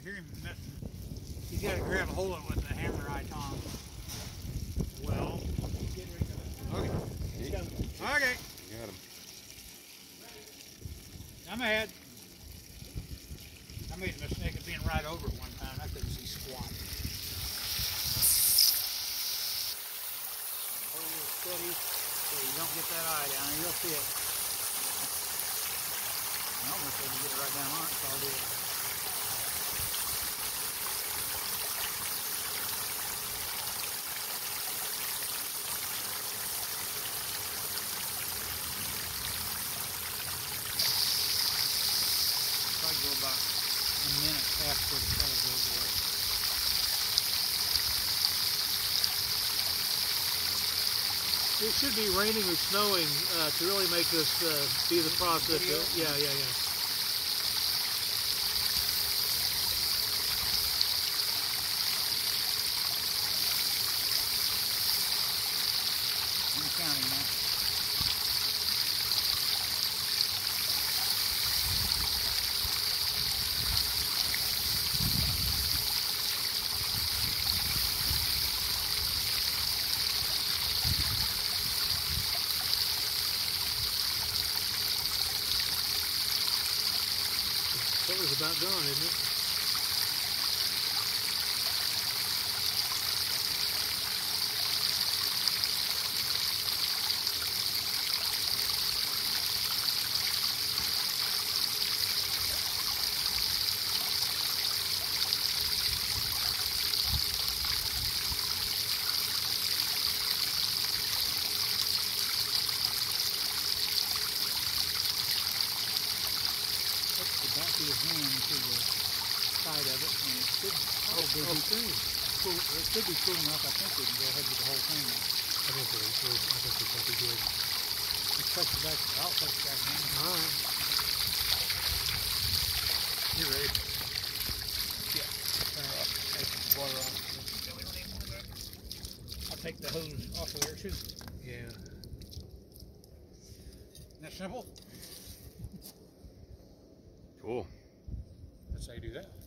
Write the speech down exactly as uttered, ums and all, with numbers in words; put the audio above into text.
I hear him messing. He's got to grab a hold of it with the hammer eye tong. Well, okay. Okay. Got him. I'm ahead. I made the mistake of being right over it one time. I couldn't see squat. Hold it steady so you don't get that eye down there. You'll see it. I almost had to get it right down on it, so I'll do it. Probably go about a minute after the color goes away. It should be raining or snowing uh, to really make this uh, be the process. Uh, yeah, yeah, yeah. I'm counting that. Color's about gone, isn't it? The back of your hand to the side of it, and it should probably Oh, be okay. cool. It should be cool enough. I think we can go ahead with the whole thing now. I think so. I think it's going to be good. Just touch the back. I'll touch the back hand. All right. You ready? Yeah. Turn her off. Take the water off. I'll take the hose off of there too. Yeah. Isn't that simple? Cool. That's how you do that.